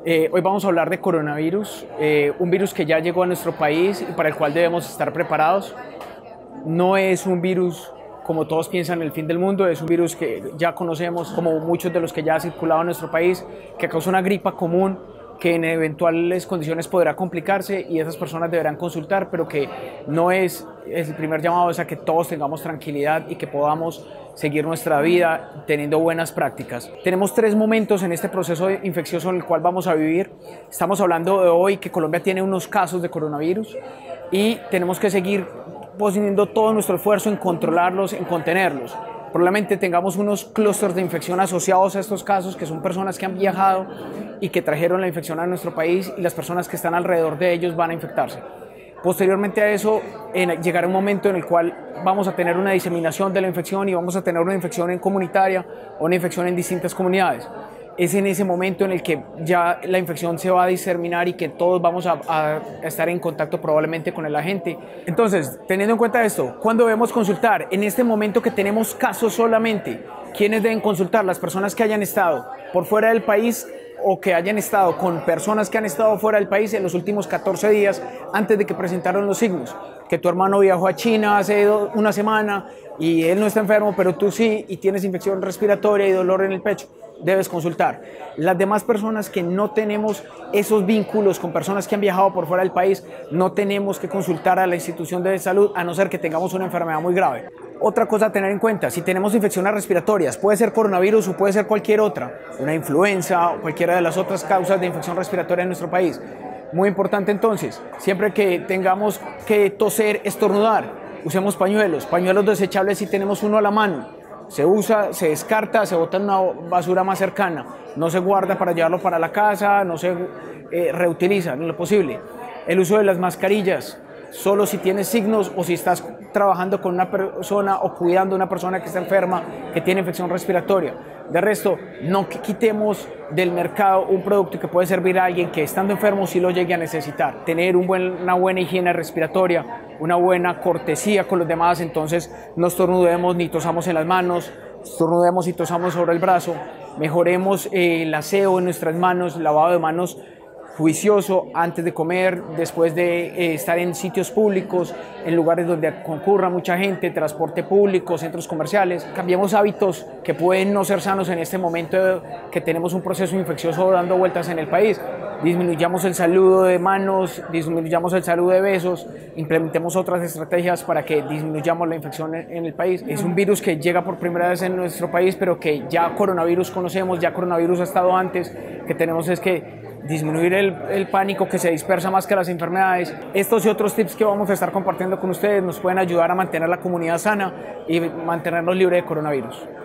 Hoy vamos a hablar de coronavirus, un virus que ya llegó a nuestro país y para el cual debemos estar preparados. No es un virus como todos piensan el fin del mundo, es un virus que ya conocemos como muchos de los que ya ha circulado en nuestro país, que causa una gripa común que en eventuales condiciones podrá complicarse y esas personas deberán consultar, pero que no es el primer llamado es a que todos tengamos tranquilidad y que podamos seguir nuestra vida teniendo buenas prácticas. Tenemos 3 momentos en este proceso infeccioso en el cual vamos a vivir. Estamos hablando de hoy que Colombia tiene unos casos de coronavirus y tenemos que seguir poniendo todo nuestro esfuerzo en controlarlos, en contenerlos. Probablemente tengamos unos clústeres de infección asociados a estos casos, que son personas que han viajado y que trajeron la infección a nuestro país y las personas que están alrededor de ellos van a infectarse. Posteriormente a eso, llegará un momento en el cual vamos a tener una diseminación de la infección y vamos a tener una infección comunitaria o una infección en distintas comunidades. Es en ese momento en el que ya la infección se va a diseminar y que todos vamos a estar en contacto probablemente con el agente. Entonces, teniendo en cuenta esto, ¿cuándo debemos consultar? En este momento que tenemos casos solamente, ¿quiénes deben consultar? Las personas que hayan estado por fuera del país o que hayan estado con personas que han estado fuera del país en los últimos 14 días antes de que presentaron los signos. Que tu hermano viajó a China hace una semana y él no está enfermo, pero tú sí, y tienes infección respiratoria y dolor en el pecho, debes consultar. Las demás personas que no tenemos esos vínculos con personas que han viajado por fuera del país, no tenemos que consultar a la institución de salud a no ser que tengamos una enfermedad muy grave. Otra cosa a tener en cuenta, si tenemos infecciones respiratorias, puede ser coronavirus o puede ser cualquier otra, una influenza o cualquiera de las otras causas de infección respiratoria en nuestro país. Muy importante entonces, siempre que tengamos que toser, estornudar, usemos pañuelos desechables si tenemos uno a la mano. Se usa, se descarta, se bota en una basura más cercana, no se guarda para llevarlo para la casa, no se reutiliza en lo posible. El uso de las mascarillas, solo si tienes signos o si estás trabajando con una persona o cuidando a una persona que está enferma, que tiene infección respiratoria. De resto, no quitemos del mercado un producto que puede servir a alguien que estando enfermo sí lo llegue a necesitar. Tener una buena higiene respiratoria, una buena cortesía con los demás, entonces no estornudemos ni tosamos en las manos, estornudemos y tosamos sobre el brazo, mejoremos el aseo en nuestras manos, lavado de manos juicioso antes de comer, después de estar en sitios públicos, en lugares donde concurra mucha gente, transporte público, centros comerciales. Cambiemos hábitos que pueden no ser sanos en este momento que tenemos un proceso infeccioso dando vueltas en el país. Disminuyamos el saludo de manos, disminuyamos el saludo de besos, implementemos otras estrategias para que disminuyamos la infección en el país. Es un virus que llega por primera vez en nuestro país, pero que ya coronavirus conocemos, ya coronavirus ha estado antes, que tenemos es que disminuir el pánico que se dispersa más que las enfermedades. Estos y otros tips que vamos a estar compartiendo con ustedes nos pueden ayudar a mantener la comunidad sana y mantenernos libres de coronavirus.